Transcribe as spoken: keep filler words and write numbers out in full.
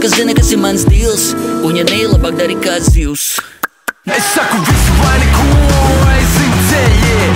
ka zini, kas ir mans dils, un ja ne, labāk dari kā zivs. Es saku visu vai neko, aizim ceļie,